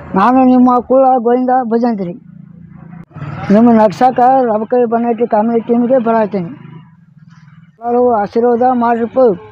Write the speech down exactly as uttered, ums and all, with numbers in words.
ನಾನು ನಿಮ್ಮ ಕುಲ ಗೋವಿಂದ ಭಜಂತ್ರಿ ನಿಮ್ಮ ನಗ್ಸಕ್ಕೆ ರಬಕೈ ಬನ್ನಟ್ಟಿ ಕಾಮಿಡಿ ಟೀಮ್ಗೆ ಬರತ್ತೀನಿ ಎಲ್ಲರೂ ಆಶೀರ್ವಾದ ಮಾಡಿರಪ್ಪ.